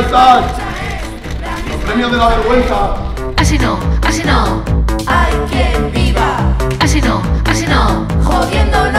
están los premios de la vergüenza. Así no, así no. Hay quien viva Así no, así no. jodiéndonos.